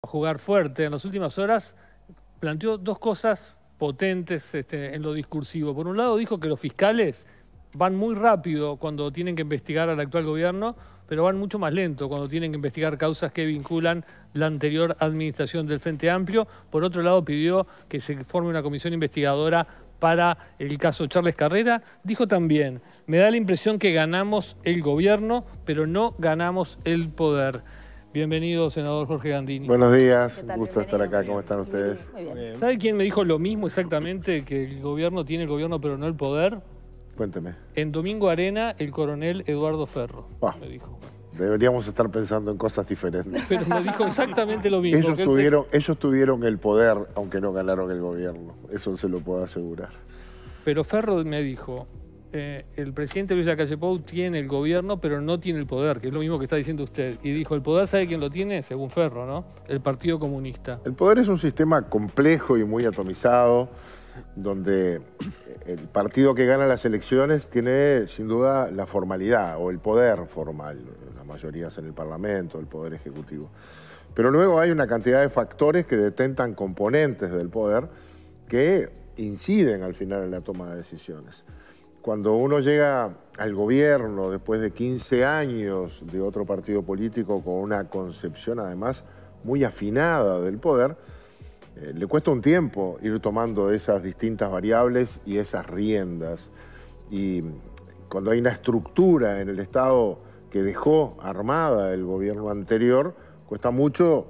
jugar fuerte. En las últimas horas planteó dos cosas potentes en lo discursivo. Por un lado dijo que los fiscales van muy rápido cuando tienen que investigar al actual gobierno, pero van mucho más lento cuando tienen que investigar causas que vinculan la anterior administración del Frente Amplio. Por otro lado, pidió que se forme una comisión investigadora para el caso Charles Carrera. Dijo también: me da la impresión que ganamos el gobierno, pero no ganamos el poder. Bienvenido, senador Jorge Gandini. Buenos días, un gusto estar acá. ¿Cómo están ustedes? Muy bien. ¿Sabe quién me dijo lo mismo exactamente, que el gobierno tiene el gobierno pero no el poder? Cuénteme. En Domingo Arena, el coronel Eduardo Ferro, me dijo. Deberíamos estar pensando en cosas diferentes. Pero me dijo exactamente lo mismo. Ellos tuvieron el poder, aunque no ganaron el gobierno. Eso se lo puedo asegurar. Pero Ferro me dijo: el presidente Luis Lacalle Pou tiene el gobierno, pero no tiene el poder, que es lo mismo que está diciendo usted. Y dijo: el poder, ¿sabe quién lo tiene? Según Ferro, ¿no? El Partido Comunista. El poder es un sistema complejo y muy atomizado, donde el partido que gana las elecciones tiene sin duda la formalidad o el poder formal, la mayoría es en el Parlamento, el poder ejecutivo. Pero luego hay una cantidad de factores que detentan componentes del poder que inciden al final en la toma de decisiones. Cuando uno llega al gobierno después de 15 años de otro partido político con una concepción además muy afinada del poder, le cuesta un tiempo ir tomando esas distintas variables y esas riendas. Y cuando hay una estructura en el Estado que dejó armada el gobierno anterior, cuesta mucho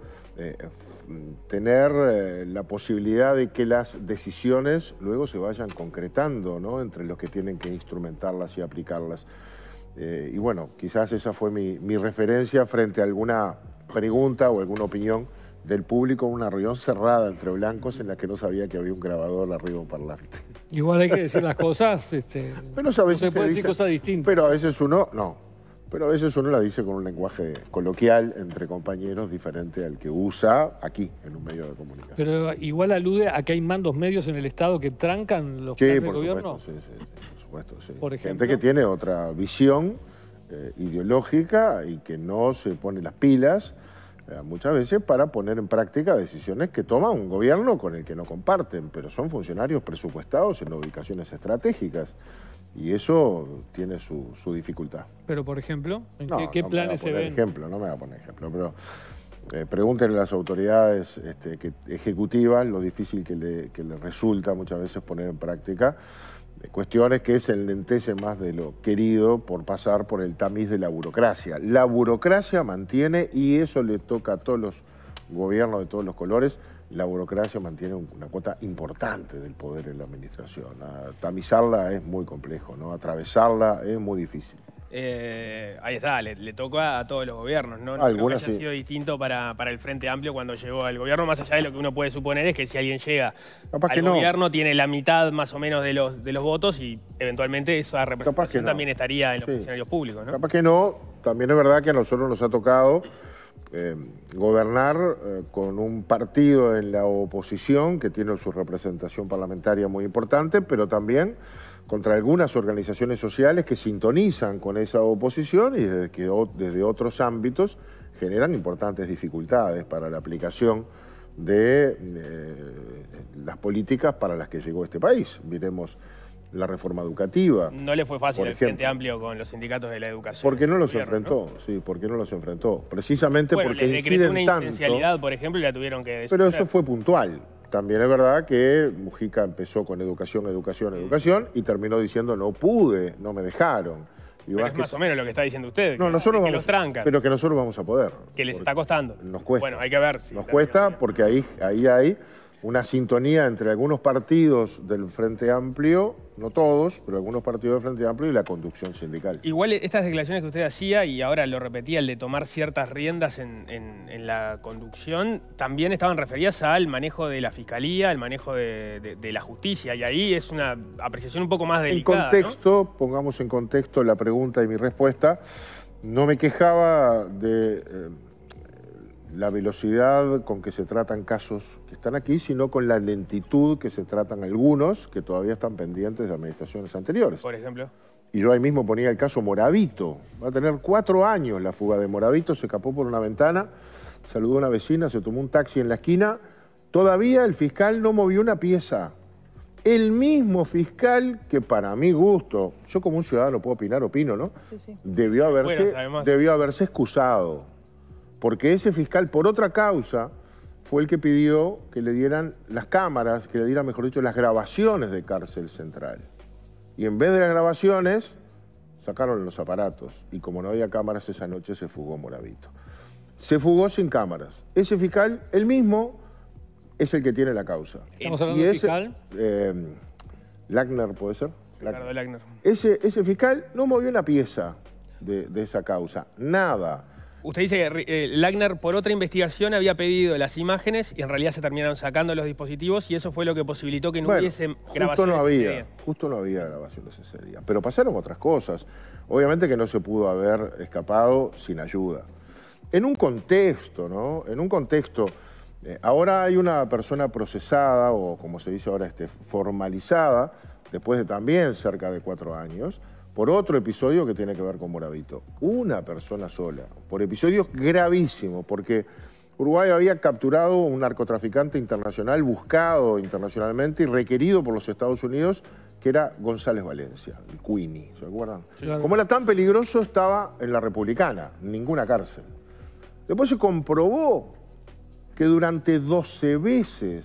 tener la posibilidad de que las decisiones luego se vayan concretando, ¿no?, entre los que tienen que instrumentarlas y aplicarlas. Y bueno, quizás esa fue mi referencia frente a alguna pregunta o alguna opinión del público, una reunión cerrada entre blancos en la que no sabía que había un grabador arriba, un parlante. Igual hay que decir las cosas, pero a veces no se puede decir cosas distintas. Pero a veces uno la dice con un lenguaje coloquial entre compañeros diferente al que usa aquí en un medio de comunicación. Pero igual alude a que hay mandos medios en el Estado que trancan los planes del gobierno. Sí, por supuesto, sí. Por ejemplo, gente que tiene otra visión ideológica y que no se pone las pilas muchas veces para poner en práctica decisiones que toma un gobierno con el que no comparten, pero son funcionarios presupuestados en ubicaciones estratégicas y eso tiene su dificultad. Pero, por ejemplo, ¿en qué planes se ven? No me va a poner ejemplo, pero pregúntenle a las autoridades ejecutivas lo difícil que le resulta muchas veces poner en práctica cuestiones que se enlentecen más de lo querido por pasar por el tamiz de la burocracia. La burocracia mantiene, y eso le toca a todos los gobiernos de todos los colores, la burocracia mantiene una cuota importante del poder en la administración. Tamizarla es muy complejo, ¿no? Atravesarla es muy difícil. Ahí está, le tocó a todos los gobiernos, ¿no? No creo que haya sido distinto para el Frente Amplio cuando llegó al gobierno, más allá de lo que uno puede suponer es que si alguien llega al gobierno tiene la mitad más o menos de los votos y eventualmente esa representación también estaría en los funcionarios públicos, ¿no? Capaz que no, también es verdad que a nosotros nos ha tocado gobernar con un partido en la oposición que tiene su representación parlamentaria muy importante, pero también contra algunas organizaciones sociales que sintonizan con esa oposición y desde otros ámbitos generan importantes dificultades para la aplicación de las políticas para las que llegó este país. Miremos la reforma educativa. No le fue fácil al Frente Amplio con los sindicatos de la educación. Porque no los enfrentó, ¿no? Sí, porque no los enfrentó. Precisamente porque inciden una tanto. Incidencialidad, por ejemplo, y la tuvieron que decir. Pero eso fue puntual. También es verdad que Mujica empezó con educación y terminó diciendo no pude, no me dejaron. Y pero es más o menos lo que está diciendo usted, no, nosotros que los trancan. Pero que nosotros vamos a poder. Que les está costando. Nos cuesta. Bueno, hay que ver. Nos cuesta porque ahí hay una sintonía entre algunos partidos del Frente Amplio, no todos, pero algunos partidos del Frente Amplio y la conducción sindical. Igual estas declaraciones que usted hacía, y ahora lo repetía, el de tomar ciertas riendas en la conducción, también estaban referidas al manejo de la Fiscalía, al manejo de la justicia, y ahí es una apreciación un poco más delicada. En contexto, ¿no? Pongamos en contexto la pregunta y mi respuesta, no me quejaba de la velocidad con que se tratan casos que están aquí, sino con la lentitud que se tratan algunos que todavía están pendientes de administraciones anteriores. Por ejemplo. Y yo ahí mismo ponía el caso Moravito. Va a tener 4 años la fuga de Moravito, se escapó por una ventana saludó a una vecina, se tomó un taxi en la esquina. Todavía el fiscal no movió una pieza. El mismo fiscal que, para mi gusto, yo como un ciudadano puedo opinar, opino, ¿no? Sí. Debió haberse excusado. Porque ese fiscal, por otra causa, fue el que pidió que le dieran las cámaras, que le dieran, mejor dicho, las grabaciones de Cárcel Central. Y en vez de las grabaciones, sacaron los aparatos. Y como no había cámaras esa noche, se fugó Moravito. Se fugó sin cámaras. Ese fiscal, él mismo, es el que tiene la causa. ¿Estamos hablando de fiscal? Lackner, ¿puede ser? Ricardo Lackner. Ese fiscal no movió una pieza de esa causa. Nada. Usted dice que Lackner, por otra investigación, había pedido las imágenes y en realidad se terminaron sacando los dispositivos y eso fue lo que posibilitó que no hubiese grabaciones Justo no había grabaciones ese día. Pero pasaron otras cosas. Obviamente que no se pudo haber escapado sin ayuda. En un contexto, ¿no? En un contexto... ahora hay una persona procesada, o como se dice ahora, formalizada, después de también cerca de 4 años, por otro episodio que tiene que ver con Moravito. Una persona sola, por episodios gravísimos, porque Uruguay había capturado un narcotraficante internacional, buscado internacionalmente y requerido por los Estados Unidos, que era González Valencia, el Queenie, ¿se acuerdan? Sí, claro. Como era tan peligroso, estaba en la Republicana, en ninguna cárcel. Después se comprobó que durante 12 veces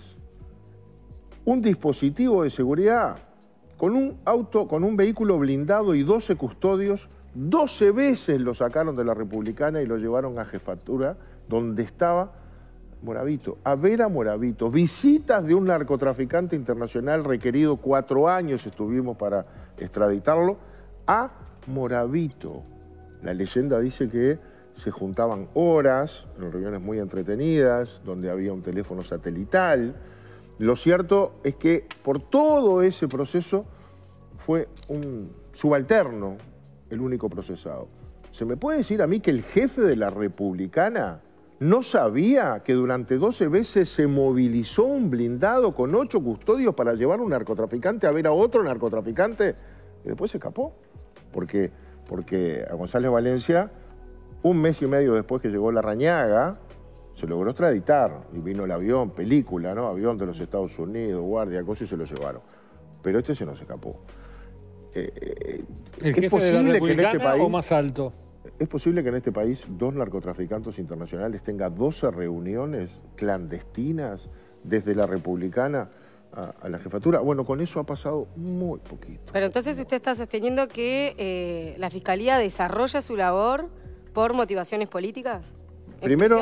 un dispositivo de seguridad con un auto, con un vehículo blindado y 12 custodios, 12 veces lo sacaron de la Republicana y lo llevaron a Jefatura, donde estaba Moravito. A ver a Moravito. Visitas de un narcotraficante internacional requerido 4 años estuvimos para extraditarlo, a Moravito. La leyenda dice que se juntaban horas, en reuniones muy entretenidas, donde había un teléfono satelital. Lo cierto es que por todo ese proceso fue un subalterno el único procesado. ¿Se me puede decir a mí que el jefe de la Republicana no sabía que durante 12 veces se movilizó un blindado con 8 custodios para llevar a un narcotraficante a ver a otro narcotraficante y después se escapó? Porque a González Valencia, 1 mes y medio después que llegó Larrañaga, se logró extraditar y vino el avión, película, ¿no? Avión de los Estados Unidos, guardia, cosas, y se lo llevaron. Pero se nos escapó. ¿El jefe de la Republicana o más alto? ¿Es posible que en este país 2 narcotraficantes internacionales tengan 12 reuniones clandestinas desde la Republicana a la jefatura? Bueno, con eso ha pasado muy poquito. Pero entonces usted está sosteniendo que la Fiscalía desarrolla su labor por motivaciones políticas. Primero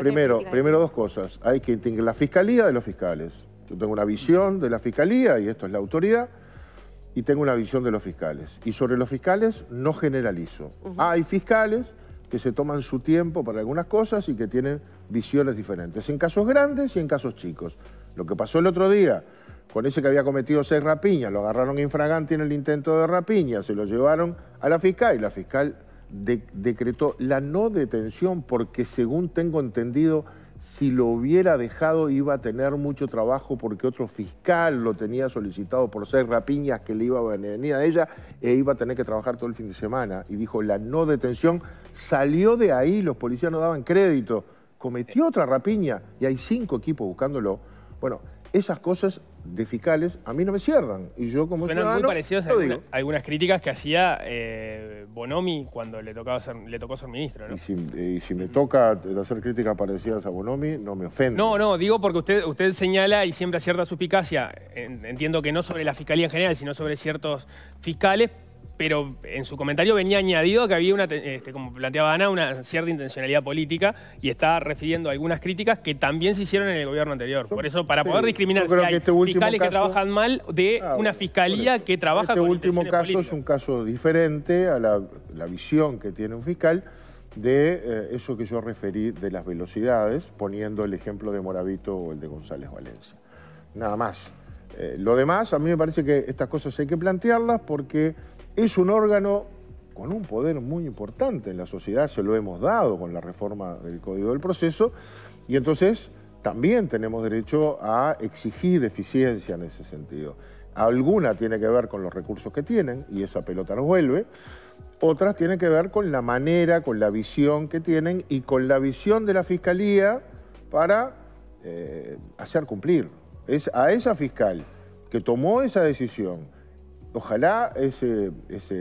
2 cosas. Hay que tener la Fiscalía de los fiscales. Yo tengo una visión de la Fiscalía, y esto es la autoridad, y tengo una visión de los fiscales. Y sobre los fiscales no generalizo. Hay fiscales que se toman su tiempo para algunas cosas y que tienen visiones diferentes, en casos grandes y en casos chicos. Lo que pasó el otro día con ese que había cometido 6 rapiñas, lo agarraron infragante en el intento de rapiña, se lo llevaron a la fiscal y la fiscal decretó la no detención porque, según tengo entendido, si lo hubiera dejado iba a tener mucho trabajo porque otro fiscal lo tenía solicitado por 6 rapiñas que le iba a venir a ella e iba a tener que trabajar todo el fin de semana. Y dijo la no detención, salió de ahí, los policías no daban crédito, cometió otra rapiña y hay 5 equipos buscándolo. Bueno, esas cosas de fiscales a mí no me cierran. Y yo como ciudadano, muy parecidas a algunas críticas que hacía Bonomi cuando le tocó ser ministro, ¿no? Y si me toca hacer críticas parecidas a Bonomi, no me ofende. No, digo porque usted señala y siempre acierta suspicacia, entiendo que no sobre la Fiscalía en general, sino sobre ciertos fiscales, pero en su comentario venía añadido que había, como planteaba Ana, una cierta intencionalidad política y está refiriendo a algunas críticas que también se hicieron en el gobierno anterior. Por eso, para poder discriminar si hay fiscales que trabajan mal de una fiscalía que trabaja con último caso políticas. Es un caso diferente a la visión que tiene un fiscal de eso que yo referí de las velocidades, poniendo el ejemplo de Moravito o el de González Valencia. Nada más. Lo demás, a mí me parece que estas cosas hay que plantearlas porque es un órgano con un poder muy importante en la sociedad, se lo hemos dado con la reforma del Código del Proceso, y entonces también tenemos derecho a exigir eficiencia en ese sentido. Alguna tiene que ver con los recursos que tienen, y esa pelota nos vuelve. Otras tienen que ver con la manera, con la visión que tienen y con la visión de la Fiscalía para hacer cumplir. Es a esa fiscal que tomó esa decisión, ojalá ese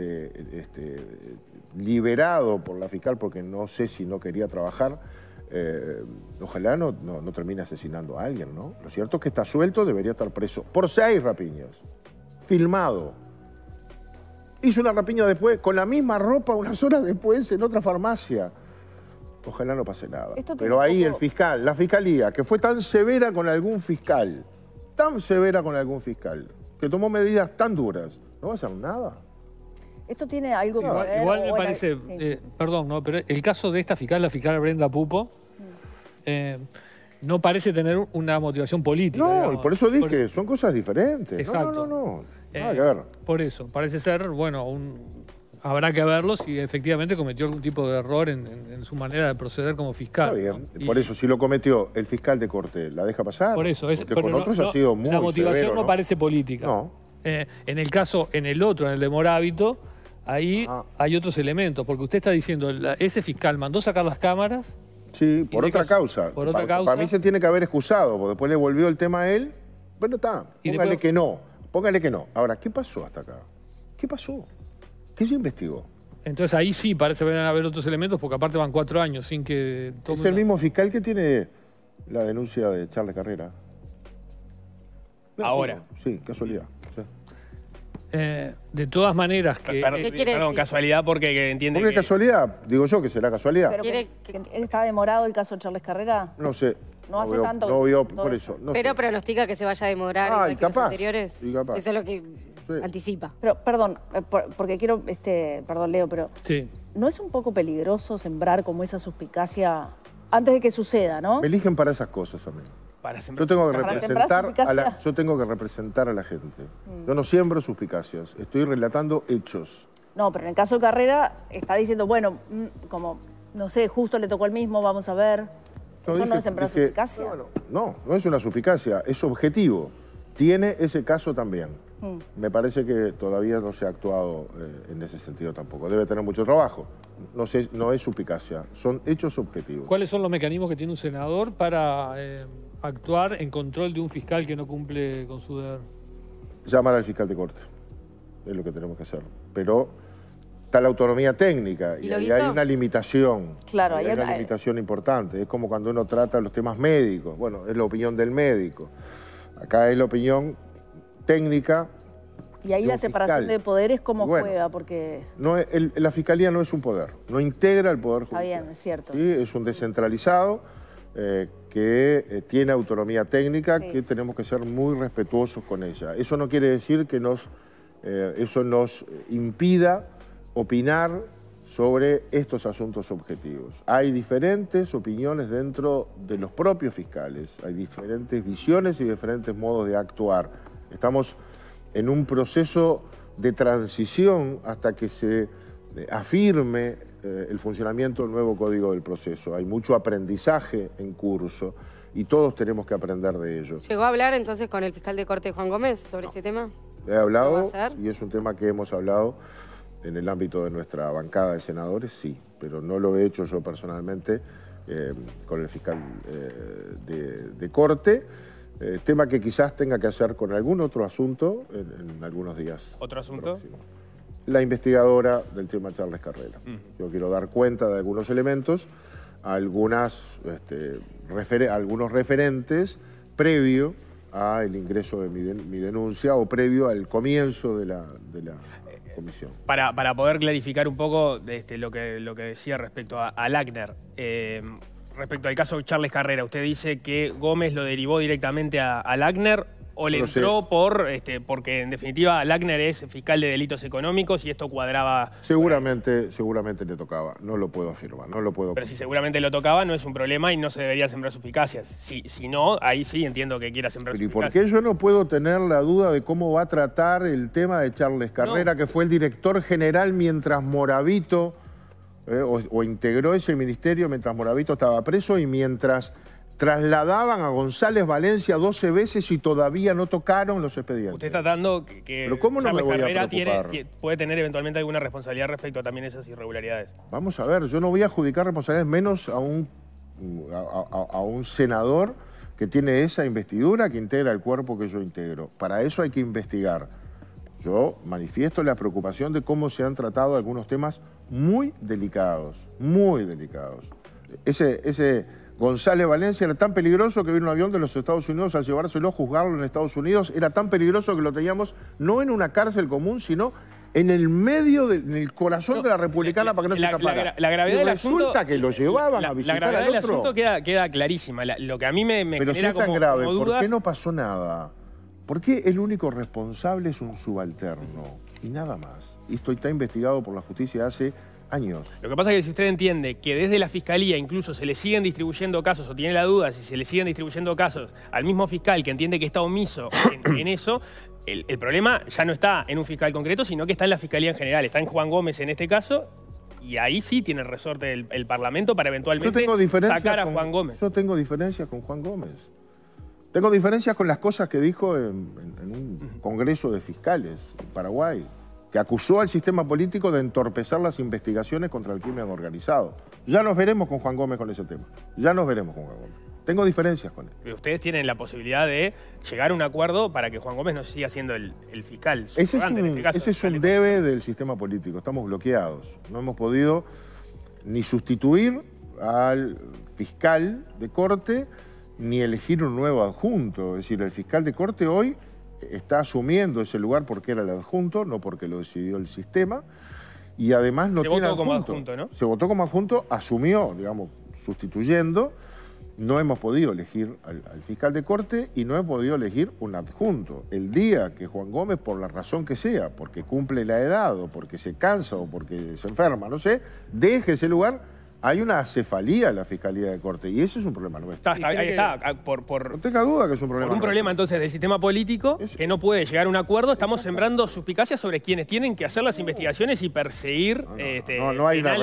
liberado por la fiscal, porque no sé si no quería trabajar, ojalá no termine asesinando a alguien, ¿no? Lo cierto es que está suelto, debería estar preso por 6 rapiñas, filmado. Hizo una rapiña después, con la misma ropa, unas horas después, en otra farmacia. Ojalá no pase nada. Pero ahí el fiscal, la fiscalía, que fue tan severa con algún fiscal, que tomó medidas tan duras, no va a hacer nada. Esto tiene algo que ver... Igual me parece, perdón, ¿no? Pero el caso de esta fiscal, la fiscal Brenda Pupo, no parece tener una motivación política. No, digamos. Y por eso dije, son cosas diferentes. Exacto. No. Nada que ver. Por eso, parece ser, bueno, habrá que verlo si efectivamente cometió algún tipo de error en su manera de proceder como fiscal. Está bien. ¿No? Por eso, si lo cometió el fiscal de corte, ¿la deja pasar? Por eso. Porque con otros ha sido muy la motivación severo, no parece política. No. En el caso, en el otro, en el de Morábito, ahí hay otros elementos, porque usted está diciendo, ese fiscal mandó sacar las cámaras. Sí, por otra causa. Por otra causa. Para mí se tiene que haber excusado, porque después le volvió el tema a él. Bueno, está, póngale que no. Ahora, ¿qué pasó hasta acá? ¿Qué pasó? ¿Qué se investigó? Entonces ahí sí parece que van a haber otros elementos, porque aparte van 4 años sin que... Es el mismo fiscal que tiene la denuncia de Charles Carrera. Ahora. Sí, casualidad. Sí. De todas maneras que... ¿Qué quiere decir? Casualidad porque entiende ¿Por qué casualidad? Digo yo que será casualidad. ¿Pero que está demorado el caso de Charles Carrera? No sé. No hace tanto. No vio por eso. No pero sé. pronostica que se vaya a demorar igual que los anteriores. Y capaz. Eso es lo que anticipa. Pero, perdón, porque quiero, perdón, Leo, pero Sí. ¿no es un poco peligroso sembrar como esa suspicacia antes de que suceda, no? Me eligen para esas cosas a mí. Yo tengo que representar a la gente. Yo no siembro suspicacias, estoy relatando hechos. No, pero en el caso de Carrera está diciendo, bueno, como, no sé, justo le tocó el mismo, vamos a ver. ¿Eso no es sembrar suspicacia? No es una suspicacia, es objetivo. Tiene ese caso también. Me parece que todavía no se ha actuado en ese sentido tampoco. Debe tener mucho trabajo. No es suspicacia, son hechos objetivos. ¿Cuáles son los mecanismos que tiene un senador para actuar en control de un fiscal que no cumple con su deber? Llamar al fiscal de corte. Es lo que tenemos que hacer. Pero está la autonomía técnica y ahí hay una limitación. Claro, hay una limitación importante. Es como cuando uno trata los temas médicos. Bueno, es la opinión del médico. Acá es la opinión técnica. Y ahí la separación de poderes, ¿cómo juega? Porque la fiscalía no es un poder, no integra el poder judicial. Está bien, es cierto. ¿Sí? Es un descentralizado que tiene autonomía técnica, que tenemos que ser muy respetuosos con ella. Eso no quiere decir que eso nos impida opinar sobre estos asuntos objetivos. Hay diferentes opiniones dentro de los propios fiscales, hay diferentes visiones y diferentes modos de actuar. Estamos en un proceso de transición hasta que se afirme el funcionamiento del nuevo Código del Proceso. Hay mucho aprendizaje en curso y todos tenemos que aprender de ello. ¿Llegó a hablar entonces con el fiscal de corte Juan Gómez sobre ese tema? He hablado y es un tema que hemos hablado en el ámbito de nuestra bancada de senadores, sí, pero no lo he hecho yo personalmente con el fiscal de corte. Tema que quizás tenga que hacer con algún otro asunto en algunos días. ¿Otro asunto? Próximos. La investigadora del tema Charles Carrera. Yo quiero dar cuenta de algunos elementos, algunos referentes previo al ingreso de mi denuncia o previo al comienzo de la comisión. Para poder clarificar un poco lo que decía respecto a Lackner, respecto al caso de Charles Carrera, ¿usted dice que Gómez lo derivó directamente a Lackner o le entró porque en definitiva Lackner es fiscal de delitos económicos y esto cuadraba? Seguramente le tocaba, no lo puedo afirmar, no lo puedo. Pero si seguramente lo tocaba no es un problema y no se debería sembrar suspicacias. Si no, ahí sí entiendo que quiera sembrar suspicacias. ¿Y por qué yo no puedo tener la duda de cómo va a tratar el tema de Charles Carrera, que fue el director general mientras Morábito o integró ese ministerio mientras Morábito estaba preso y mientras trasladaban a González Valencia 12 veces y todavía no tocaron los expedientes. Usted está dando que ¿Pero cómo no me voy a preocupar? Puede tener eventualmente alguna responsabilidad respecto a también esas irregularidades. Vamos a ver, yo no voy a adjudicar responsabilidades menos a un senador que tiene esa investidura, que integra el cuerpo que yo integro. Para eso hay que investigar. Yo manifiesto la preocupación de cómo se han tratado algunos temas muy delicados, muy delicados. Ese González Valencia era tan peligroso que vino un avión de los Estados Unidos a llevárselo a juzgarlo en Estados Unidos. Era tan peligroso que lo teníamos no en una cárcel común, sino en el medio, en el corazón de la Republicana para que no se escapara. La gravedad del asunto... Resulta que lo llevaban a visitar La gravedad al del otro. asunto queda clarísima. Lo que a mí me Pero genera si es tan como grave, dudas... ¿por qué no pasó nada? ¿Por qué el único responsable es un subalterno? Y nada más. Y esto está investigado por la justicia hace años. Lo que pasa es que si usted entiende que desde la Fiscalía incluso se le siguen distribuyendo casos, o tiene la duda si se le siguen distribuyendo casos al mismo fiscal que entiende que está omiso en eso, el problema ya no está en un fiscal concreto, sino que está en la Fiscalía en general. Está en Juan Gómez en este caso, y ahí sí tiene resorte el Parlamento para eventualmente sacar a Juan Gómez. Yo tengo diferencias con Juan Gómez. Tengo diferencias con las cosas que dijo en un congreso de fiscales en Paraguay, que acusó al sistema político de entorpecer las investigaciones contra el crimen organizado. Ya nos veremos con Juan Gómez con ese tema. Ya nos veremos con Juan Gómez. Tengo diferencias con él. Pero ustedes tienen la posibilidad de llegar a un acuerdo para que Juan Gómez no siga siendo el fiscal. Ese es un debe del sistema político. Estamos bloqueados. No hemos podido ni sustituir al fiscal de corte ni elegir un nuevo adjunto. Es decir, el fiscal de corte hoy está asumiendo ese lugar porque era el adjunto, no porque lo decidió el sistema, y además no tiene adjunto. Se votó como adjunto, ¿no? Se votó como adjunto, asumió, digamos, sustituyendo. No hemos podido elegir al fiscal de corte y no hemos podido elegir un adjunto. El día que Juan Gómez, por la razón que sea, porque cumple la edad o porque se cansa o porque se enferma, no sé, deje ese lugar, hay una acefalía en la Fiscalía de Corte y ese es un problema nuestro. Ahí está. No tenga duda que es un problema. Por un problema entonces del sistema político que no puede llegar a un acuerdo, estamos sembrando suspicacias sobre quienes tienen que hacer las investigaciones y perseguir no hay una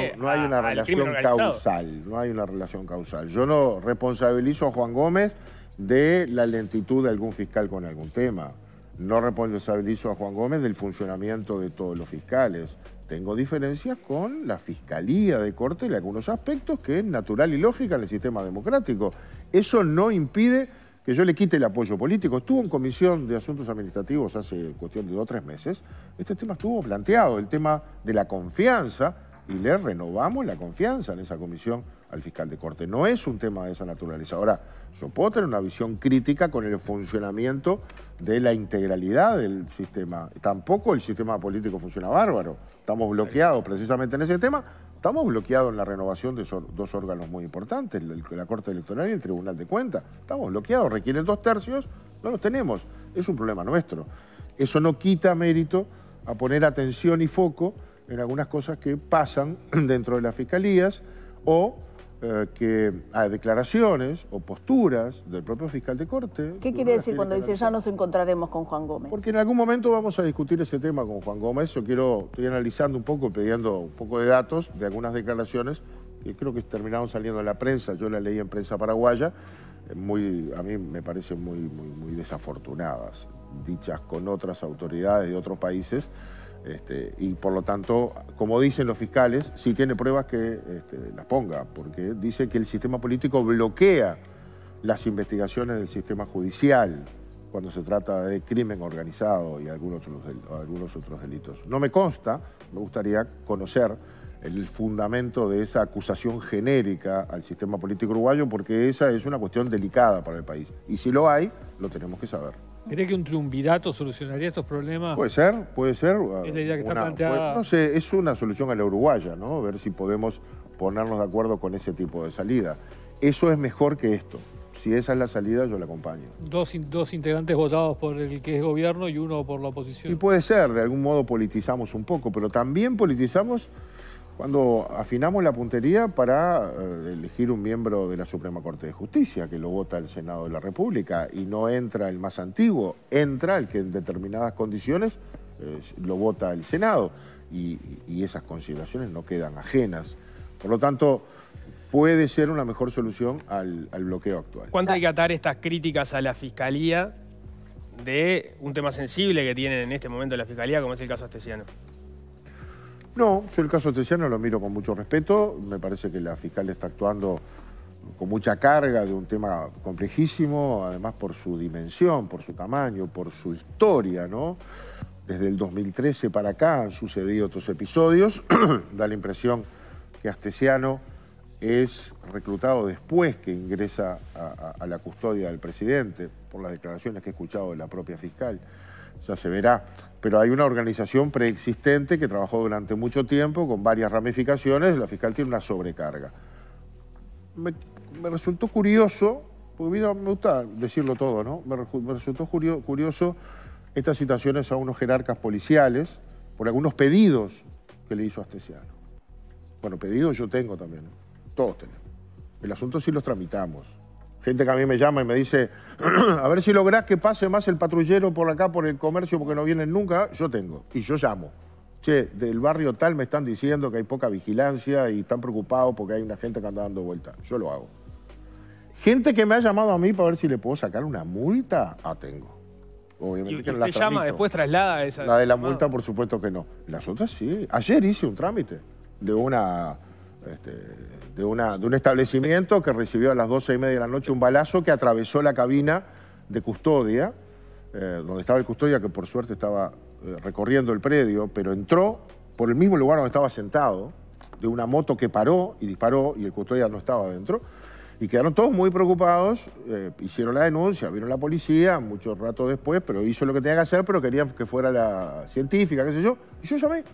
relación causal. No hay una relación causal. Yo no responsabilizo a Juan Gómez de la lentitud de algún fiscal con algún tema. No responsabilizo a Juan Gómez del funcionamiento de todos los fiscales. Tengo diferencias con la Fiscalía de Corte en algunos aspectos que es natural y lógica en el sistema democrático. Eso no impide que yo le quite el apoyo político. Estuvo en Comisión de Asuntos Administrativos hace cuestión de 2 o 3 meses. Este tema estuvo planteado, el tema de la confianza, y le renovamos la confianza en esa comisión al fiscal de corte. No es un tema de esa naturaleza. Ahora, yo puedo tener una visión crítica con el funcionamiento de la integralidad del sistema. Tampoco el sistema político funciona bárbaro. Estamos bloqueados precisamente en ese tema. Estamos bloqueados en la renovación de esos 2 órganos muy importantes, la Corte Electoral y el Tribunal de Cuentas. Estamos bloqueados, requieren 2/3, no los tenemos. Es un problema nuestro. Eso no quita mérito a poner atención y foco en algunas cosas que pasan dentro de las fiscalías o que hay declaraciones o posturas del propio fiscal de corte. ¿Qué quiere decir cuando dice ya nos encontraremos con Juan Gómez? Porque en algún momento vamos a discutir ese tema con Juan Gómez. Yo estoy analizando un poco, pidiendo un poco de datos de algunas declaraciones que creo que terminaron saliendo en la prensa. Yo la leí en prensa paraguaya, a mí me parecen muy desafortunadas, dichas con otras autoridades de otros países. Y por lo tanto, como dicen los fiscales, si tiene pruebas que las ponga, porque dice que el sistema político bloquea las investigaciones del sistema judicial cuando se trata de crimen organizado y algunos otros delitos. No me consta, me gustaría conocer el fundamento de esa acusación genérica al sistema político uruguayo, porque esa es una cuestión delicada para el país. Y si lo hay, lo tenemos que saber. ¿Cree que un triunvirato solucionaría estos problemas? Puede ser. Es la idea que está planteada. No sé, es una solución a la uruguaya, ¿no? Ver si podemos ponernos de acuerdo con ese tipo de salida. Eso es mejor que esto. Si esa es la salida, yo la acompaño. Dos integrantes votados por el que es gobierno y uno por la oposición. Y puede ser, de algún modo politizamos un poco, pero también politizamos cuando afinamos la puntería para elegir un miembro de la Suprema Corte de Justicia, que lo vota el Senado de la República, y no entra el más antiguo, entra el que en determinadas condiciones lo vota el Senado, y esas consideraciones no quedan ajenas. Por lo tanto, puede ser una mejor solución al bloqueo actual. ¿Cuánto hay que atar estas críticas a la Fiscalía de un tema sensible que tienen en este momento la Fiscalía, como es el caso Astesiano? No, yo el caso Astesiano lo miro con mucho respeto. Me parece que la fiscal está actuando con mucha carga de un tema complejísimo, además por su dimensión, por su tamaño, por su historia, ¿no? Desde el 2013 para acá han sucedido otros episodios. Da la impresión que Astesiano es reclutado después que ingresa a la custodia del presidente, por las declaraciones que he escuchado de la propia fiscal. Ya se verá. Pero hay una organización preexistente que trabajó durante mucho tiempo con varias ramificaciones. La fiscal tiene una sobrecarga. Me resultó curioso, porque me gusta decirlo todo, ¿no? Me resultó curioso estas citaciones a unos jerarcas policiales por algunos pedidos que le hizo Astesiano. Bueno, pedidos yo tengo también, todos tenemos. El asunto sí los tramitamos. Gente que a mí me llama y me dice, a ver si lográs que pase más el patrullero por acá, por el comercio, porque no vienen nunca. Yo tengo, y yo llamo. Che, del barrio tal me están diciendo que hay poca vigilancia y están preocupados porque hay una gente que anda dando vueltas. Yo lo hago. Gente que me ha llamado a mí para ver si le puedo sacar una multa, tengo. Obviamente ¿Y que no la usted llama, tramito. después traslada esa? La de la multa, por supuesto que no. Las otras sí. Ayer hice un trámite de un establecimiento que recibió a las 12:30 de la noche un balazo que atravesó la cabina de custodia, donde estaba el custodia, que por suerte estaba recorriendo el predio, pero entró por el mismo lugar donde estaba sentado, de una moto que paró y disparó, y el custodia no estaba adentro. Y quedaron todos muy preocupados, hicieron la denuncia, vino la policía mucho rato después, pero hizo lo que tenía que hacer, pero querían que fuera la científica, qué sé yo, y yo llamé.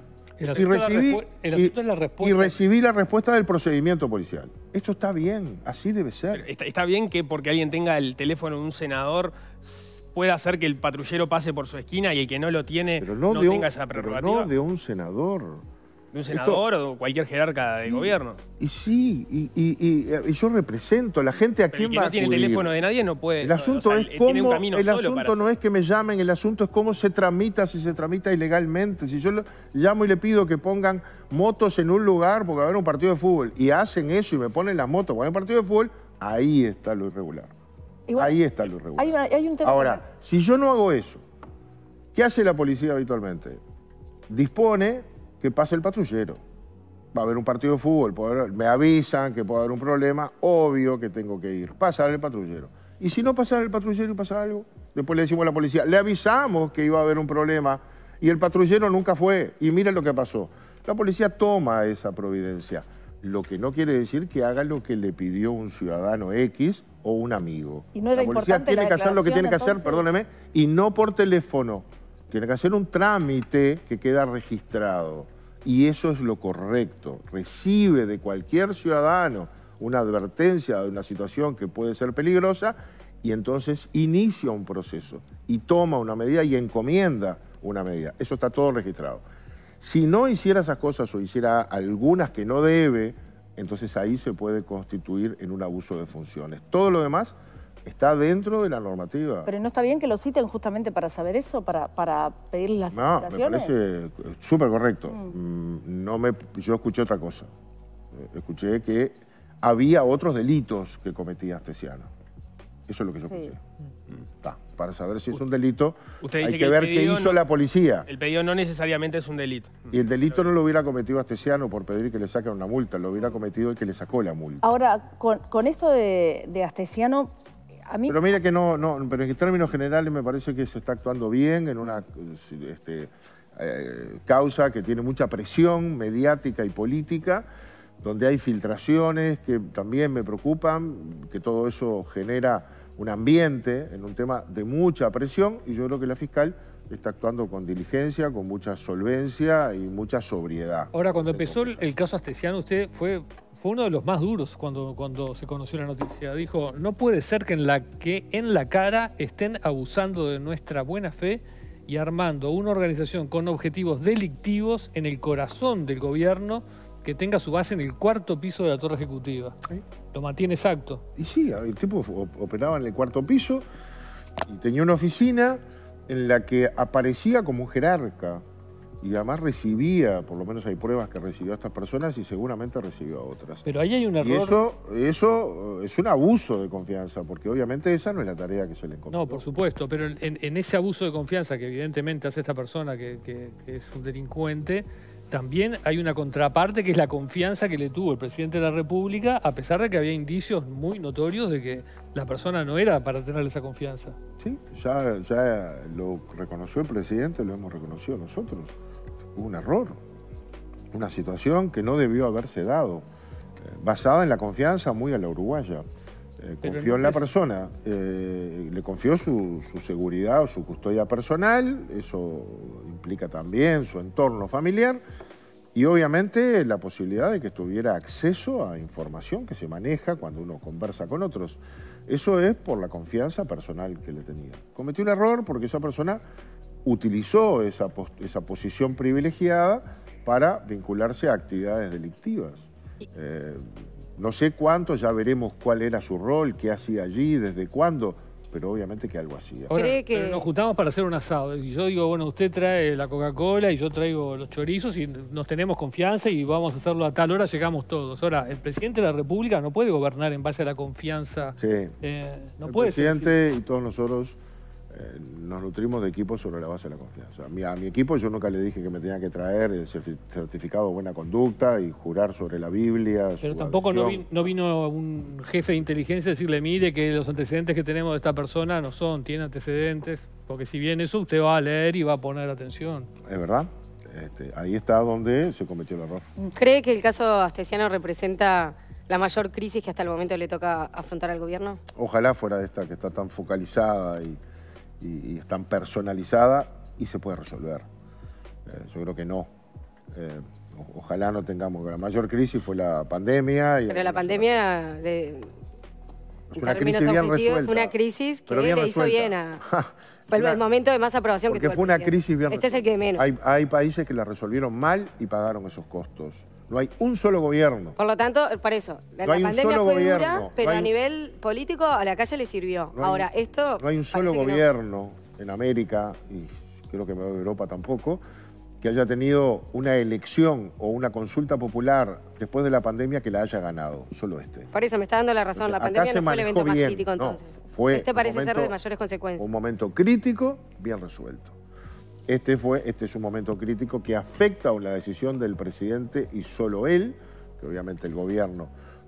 Y recibí la respuesta del procedimiento policial. Esto está bien, así debe ser. Está bien que porque alguien tenga el teléfono de un senador pueda hacer que el patrullero pase por su esquina y el que no lo tiene no tenga esa prerrogativa. Pero no de un senador. ¿De un senador o cualquier jerarca de gobierno? Y sí, y yo represento a la gente a quien va a acudir. El que no tiene teléfono de nadie no puede... El asunto es cómo... El asunto no es que me llamen, el asunto es cómo se tramita, si se tramita ilegalmente. Si yo llamo y le pido que pongan motos en un lugar porque va a haber un partido de fútbol y hacen eso y me ponen las motos porque hay un partido de fútbol, ahí está lo irregular. Igual, ahí está lo irregular. Hay un tema. Ahora, si yo no hago eso, ¿qué hace la policía habitualmente? Dispone que pase el patrullero. Va a haber un partido de fútbol, me avisan que puede haber un problema, obvio que tengo que ir. Pasar el patrullero. Y si no pasa el patrullero y pasa algo, después le decimos a la policía, le avisamos que iba a haber un problema y el patrullero nunca fue. Y miren lo que pasó. La policía toma esa providencia. Lo que no quiere decir que haga lo que le pidió un ciudadano X o un amigo. ¿Y no era la policía tiene que hacer lo que tiene que hacer, perdóneme, y no por teléfono. Tiene que hacer un trámite que queda registrado. Y eso es lo correcto. Recibe de cualquier ciudadano una advertencia de una situación que puede ser peligrosa y entonces inicia un proceso y toma una medida y encomienda una medida. Eso está todo registrado. Si no hiciera esas cosas o hiciera algunas que no debe, entonces ahí se puede constituir en un abuso de funciones. Todo lo demás está dentro de la normativa. ¿Pero no está bien que lo citen justamente para saber eso, para pedirle las explicaciones? No, me parece súper correcto. Yo escuché otra cosa. Escuché que había otros delitos que cometía Astesiano. Eso es lo que yo escuché. Para saber si es un delito, hay que ver qué hizo la policía. El pedido no necesariamente es un delito. Y el delito no lo hubiera cometido Astesiano por pedir que le saquen una multa, lo hubiera cometido el que le sacó la multa. Ahora, con esto de Astesiano... Pero mira que pero en términos generales me parece que se está actuando bien en una causa que tiene mucha presión mediática y política, donde hay filtraciones que también me preocupan, que todo eso genera un ambiente en un tema de mucha presión y yo creo que la fiscal está actuando con diligencia, con mucha solvencia y mucha sobriedad. Ahora, cuando empezó el caso Astesiano, usted fue uno de los más duros cuando se conoció la noticia. Dijo, no puede ser que en la cara estén abusando de nuestra buena fe y armando una organización con objetivos delictivos en el corazón del gobierno que tenga su base en el 4º piso de la Torre Ejecutiva. ¿Sí? Lo mantiene exacto. Y sí, el tipo operaba en el 4º piso y tenía una oficina en la que aparecía como un jerarca. y además recibía, por lo menos hay pruebas que recibió a estas personas y seguramente recibió a otras. Pero ahí hay un error. Y eso es un abuso de confianza, porque obviamente esa no es la tarea que se le encomendó. No, por supuesto, pero en ese abuso de confianza que evidentemente hace esta persona que es un delincuente, también hay una contraparte que es la confianza que le tuvo el presidente de la República, a pesar de que había indicios muy notorios de que la persona no era para tener esa confianza. Sí, ya lo reconoció el presidente, lo hemos reconocido nosotros. Hubo un error, una situación que no debió haberse dado, basada en la confianza muy a la uruguaya. Confió en la persona, le confió su seguridad o su custodia personal, eso implica también su entorno familiar y obviamente la posibilidad de que tuviera acceso a información que se maneja cuando uno conversa con otros. Eso es por la confianza personal que le tenía. Cometió un error porque esa persona utilizó esa posición privilegiada para vincularse a actividades delictivas. No sé cuánto, ya veremos cuál era su rol, qué hacía allí, desde cuándo, pero obviamente que algo hacía. Ahora, pero nos juntamos para hacer un asado. Y yo digo, bueno, usted trae la Coca-Cola y yo traigo los chorizos y nos tenemos confianza y vamos a hacerlo a tal hora, llegamos todos. Ahora, el presidente de la República no puede gobernar en base a la confianza. Sí. No el puede presidente y todos nosotros nos nutrimos de equipos sobre la base de la confianza. A mi equipo yo nunca le dije que me tenía que traer el certificado de buena conducta y jurar sobre la Biblia. Pero tampoco no vino un jefe de inteligencia a decirle, mire que los antecedentes que tenemos de esta persona no tiene antecedentes, porque si bien eso usted va a leer y va a poner atención. Es verdad. Ahí está donde se cometió el error. ¿Cree que el caso Astesiano representa la mayor crisis que hasta el momento le toca afrontar al gobierno? Ojalá fuera esta que está tan focalizada y es tan personalizada y se puede resolver. Yo creo que no. Ojalá no tengamos. La mayor crisis fue la pandemia. Pero la pandemia, fue una crisis bien resuelta. Fue una crisis que le hizo bien el momento de más aprobación que tuvo. Porque fue una crisis bien resuelta. Este es el que menos. Hay países que la resolvieron mal y pagaron esos costos. No hay un solo gobierno. Por lo tanto, para eso, la pandemia fue dura, pero a nivel político a la calle le sirvió. Ahora, esto... No hay un solo gobierno en América, y creo que en Europa tampoco, que haya tenido una elección o una consulta popular después de la pandemia que la haya ganado. Solo este. Por eso me está dando la razón. La pandemia no fue el evento más crítico entonces. Este parece ser de mayores consecuencias. Un momento crítico, bien resuelto. Este es un momento crítico que afecta a la decisión del presidente y solo él, que obviamente el gobierno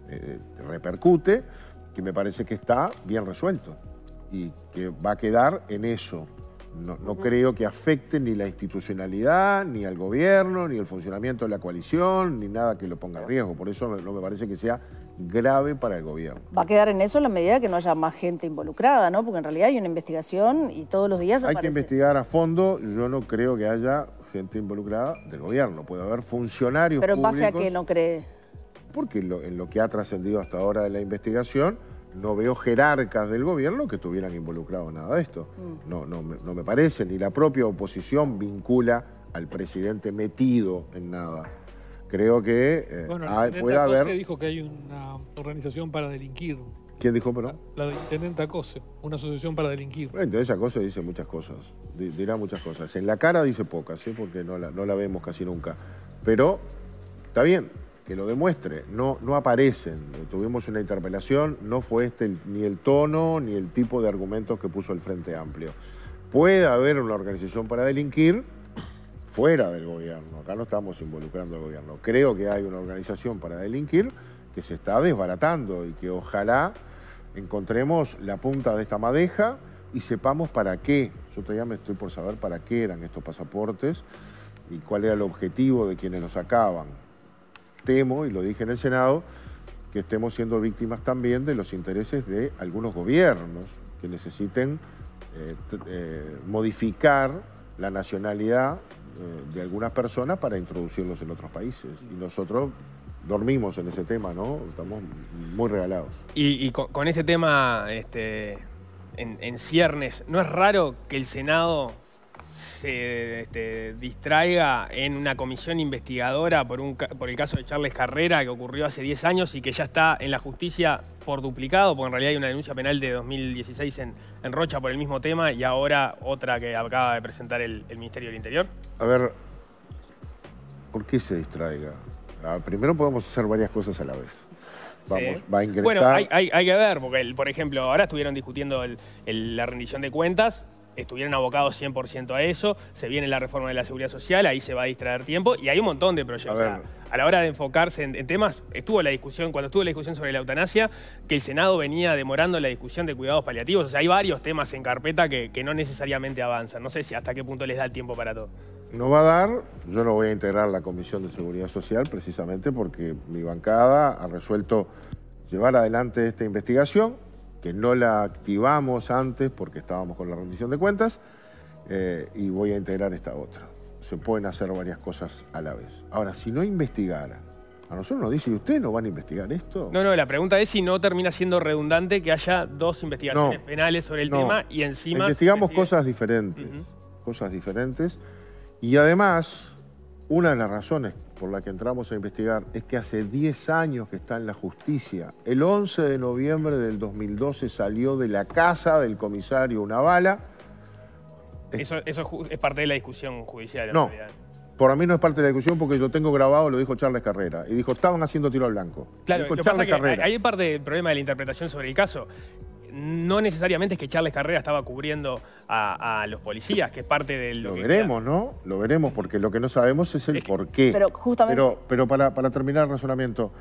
repercute, que me parece que está bien resuelto y que va a quedar en eso. No creo que afecte ni la institucionalidad, ni al gobierno, ni el funcionamiento de la coalición, ni nada que lo ponga en riesgo. Por eso no me parece que sea grave para el gobierno. Va a quedar en eso en la medida que no haya más gente involucrada, ¿no? Porque en realidad hay una investigación y todos los días aparece. Hay que investigar a fondo. Yo no creo que haya gente involucrada del gobierno. Puede haber funcionarios públicos. ¿Pero en base a qué no cree? Porque en lo que ha trascendido hasta ahora de la investigación, no veo jerarcas del gobierno que estuvieran involucrados en nada de esto. No me parece, ni la propia oposición vincula al presidente metido en nada. Creo que puede haber... dijo que hay una organización para delinquir. ¿Quién dijo, perdón? La de intendente Acose, una asociación para delinquir. Bueno, entonces Acose dice muchas cosas, dirá muchas cosas. En la cara dice pocas, porque no la vemos casi nunca. Pero está bien, que lo demuestre. No aparecen. Tuvimos una interpelación, no fue ni el tono ni el tipo de argumentos que puso el Frente Amplio. Puede haber una organización para delinquir fuera del gobierno. Acá no estamos involucrando al gobierno. Creo que hay una organización para delinquir que se está desbaratando y que ojalá encontremos la punta de esta madeja y sepamos para qué. Yo todavía me estoy por saber para qué eran estos pasaportes y cuál era el objetivo de quienes los sacaban. Temo, y lo dije en el Senado, que estemos siendo víctimas también de los intereses de algunos gobiernos que necesiten modificar la nacionalidad de algunas personas para introducirlos en otros países. Y nosotros dormimos en ese tema, ¿no? Estamos muy regalados. Y con ese tema en ciernes, ¿no es raro que el Senado se distraiga en una comisión investigadora por el caso de Charles Carrera que ocurrió hace 10 años y que ya está en la justicia por duplicado? Porque en realidad hay una denuncia penal de 2016 en Rocha por el mismo tema y ahora otra que acaba de presentar el Ministerio del Interior. A ver, ¿Por qué se distraiga? Primero podemos hacer varias cosas a la vez. Vamos, va a ingresar... Bueno, hay que ver, porque, por ejemplo, ahora estuvieron discutiendo la rendición de cuentas, estuvieron abocados 100% a eso, se viene la reforma de la seguridad social, ahí se va a distraer tiempo, y hay un montón de proyectos. A la hora de enfocarse en temas, cuando estuvo la discusión sobre la eutanasia, que el Senado venía demorando la discusión de cuidados paliativos. O sea, hay varios temas en carpeta que no necesariamente avanzan. No sé si hasta qué punto les da el tiempo para todo. No va a dar, yo no voy a integrar la Comisión de Seguridad Social precisamente porque mi bancada ha resuelto llevar adelante esta investigación, que no la activamos antes porque estábamos con la rendición de cuentas, y voy a integrar esta otra. Se pueden hacer varias cosas a la vez. Ahora, si no investigara, a nosotros nos dice, ¿y ustedes no van a investigar esto? No, la pregunta es si no termina siendo redundante que haya dos investigaciones penales sobre el tema y encima... Investigamos cosas diferentes, y además, una de las razones por la que entramos a investigar es que hace 10 años que está en la justicia. El 11 de noviembre del 2012 salió de la casa del comisario una bala. Eso es parte de la discusión judicial. No, por mí no es parte de la discusión porque yo tengo grabado, lo dijo Charles Carrera. Y dijo, estaban haciendo tiro al blanco. Claro, lo que pasa es que hay parte del problema de la interpretación sobre el caso. No necesariamente es que Charles Carrera estaba cubriendo a los policías, que es parte de lo que... Lo veremos, ¿no? Lo veremos, porque lo que no sabemos es el por qué. Pero justamente... Pero para terminar el razonamiento,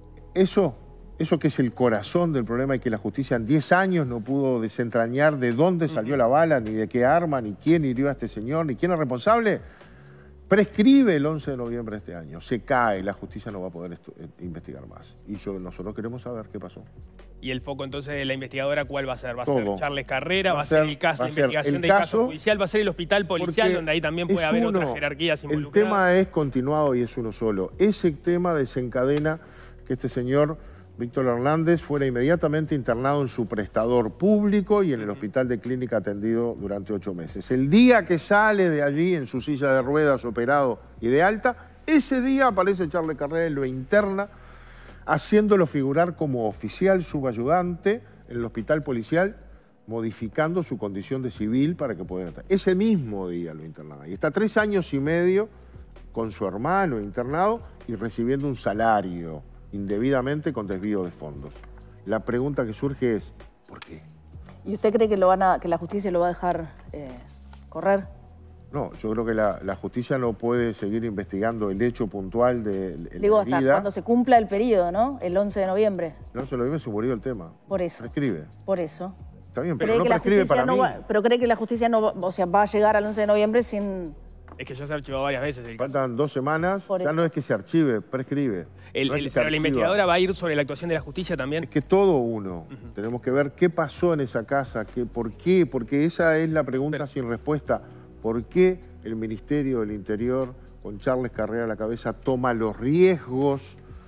eso que es el corazón del problema y que la justicia en 10 años no pudo desentrañar de dónde salió la bala, ni de qué arma, ni quién hirió a este señor, ni quién es responsable, prescribe el 11 de noviembre de este año. Se cae, la justicia no va a poder investigar más. Y nosotros queremos saber qué pasó. ¿Y el foco entonces de la investigadora cuál va a ser? ¿Va a Todo. ser Charles Carrera? ¿Va a ser el caso de investigación del caso judicial? ¿Va a ser el hospital policial donde ahí también puede haber otras jerarquías involucradas? El tema es continuado y es uno solo. Ese tema desencadena que este señor Víctor Hernández fuera inmediatamente internado en su prestador público y en el hospital de clínica atendido durante 8 meses. El día que sale de allí en su silla de ruedas, operado y de alta, ese día aparece Charles Carrera y lo interna, haciéndolo figurar como oficial subayudante en el hospital policial, modificando su condición de civil para que pueda estar. Ese mismo día lo internaba. Y está 3 años y medio con su hermano internado y recibiendo un salario indebidamente con desvío de fondos. La pregunta que surge es, ¿por qué? ¿Y usted cree que la justicia lo va a dejar correr? No, yo creo que la justicia no puede seguir investigando el hecho puntual de la vida. Hasta cuando se cumpla el periodo, ¿no? El 11 de noviembre. El 11 de noviembre se murió el tema. Por eso. Prescribe. Por eso. Está bien, pero no prescribe para mí. Pero cree que la justicia no va a llegar al 11 de noviembre sin... Es que ya se ha archivado varias veces el caso. Faltan 2 semanas, ya no es que se archive, prescribe. Pero la investigadora va a ir sobre la actuación de la justicia también. Es que todo uno. Tenemos que ver qué pasó en esa casa, por qué, porque esa es la pregunta sin respuesta. ¿Por qué el Ministerio del Interior, con Charles Carrera a la cabeza, toma los riesgos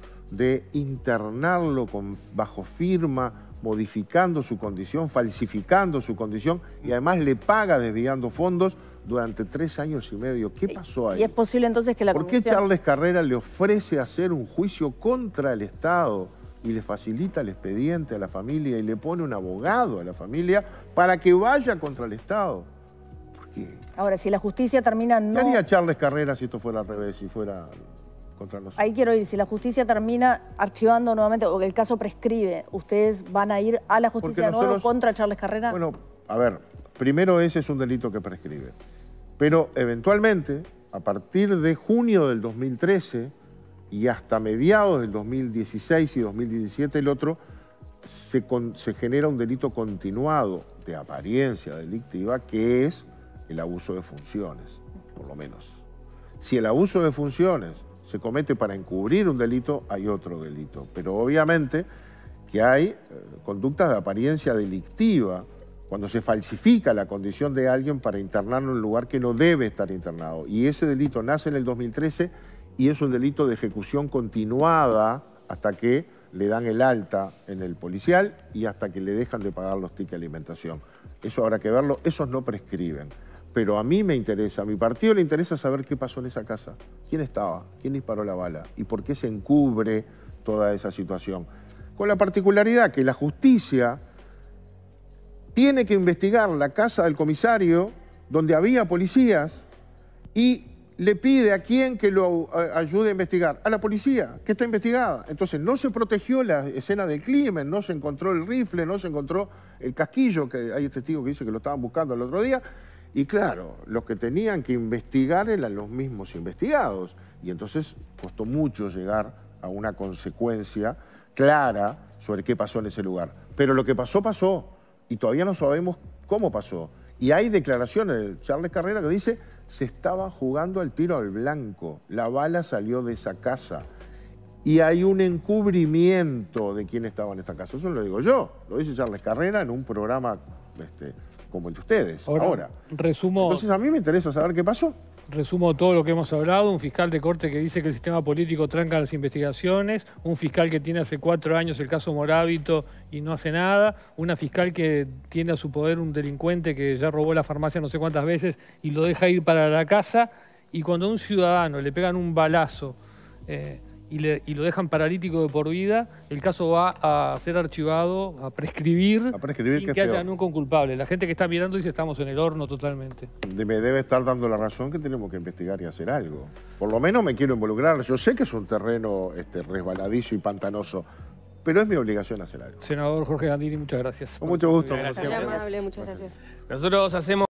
de internarlo bajo firma, modificando su condición, falsificando su condición y además le paga desviando fondos durante 3 años y medio? ¿Qué pasó ahí? ¿Y es posible entonces que la comisión... ¿Por qué Charles Carrera le ofrece hacer un juicio contra el Estado y le facilita el expediente a la familia y le pone un abogado a la familia para que vaya contra el Estado? Ahora, si la justicia termina no... ¿Qué haría Charles Carrera si esto fuera al revés, si fuera contra nosotros? Ahí quiero ir. Si la justicia termina archivando nuevamente o el caso prescribe, ¿ustedes van a ir a la justicia de nuevo contra Charles Carrera? Bueno, a ver, primero ese es un delito que prescribe. Pero eventualmente, a partir de junio del 2013 y hasta mediados del 2016 y 2017 el otro, se genera un delito continuado de apariencia delictiva que es el abuso de funciones, por lo menos. Si el abuso de funciones se comete para encubrir un delito, hay otro delito. Pero obviamente que hay conductas de apariencia delictiva cuando se falsifica la condición de alguien para internarlo en un lugar que no debe estar internado. Y ese delito nace en el 2013 y es un delito de ejecución continuada hasta que le dan el alta en el policial y hasta que le dejan de pagar los tickets de alimentación. Eso habrá que verlo, esos no prescriben. Pero a mí me interesa, a mi partido le interesa saber qué pasó en esa casa. ¿Quién estaba? ¿Quién disparó la bala? ¿Y por qué se encubre toda esa situación? Con la particularidad que la justicia tiene que investigar la casa del comisario donde había policías y le pide a quién que lo ayude a investigar, a la policía, que está investigada. Entonces no se protegió la escena del crimen, no se encontró el rifle, no se encontró el casquillo, que hay testigo que dice que lo estaban buscando el otro día. Y claro, los que tenían que investigar eran los mismos investigados. Y entonces costó mucho llegar a una consecuencia clara sobre qué pasó en ese lugar. Pero lo que pasó, pasó. Y todavía no sabemos cómo pasó. Y hay declaraciones de Charles Carrera que dice: se estaba jugando al tiro al blanco, la bala salió de esa casa. Y hay un encubrimiento de quién estaba en esta casa. Eso no lo digo yo, lo dice Charles Carrera en un programa como el de ustedes, ahora. Resumo. Entonces a mí me interesa saber qué pasó. Resumo todo lo que hemos hablado. Un fiscal de corte que dice que el sistema político tranca las investigaciones. Un fiscal que tiene hace 4 años el caso Morábito y no hace nada. Una fiscal que tiene a su poder un delincuente que ya robó la farmacia no sé cuántas veces y lo deja ir para la casa. Y cuando a un ciudadano le pegan un balazo y lo dejan paralítico de por vida, el caso va a ser archivado, a prescribir sin que haya nunca un culpable. La gente que está mirando dice: estamos en el horno totalmente. Me debe estar dando la razón que tenemos que investigar y hacer algo. Por lo menos me quiero involucrar. Yo sé que es un terreno resbaladizo y pantanoso, pero es mi obligación hacer algo. Senador Jorge Gandini, muchas gracias. Con mucho gusto. Muy amable, muchas gracias. Nosotros hacemos...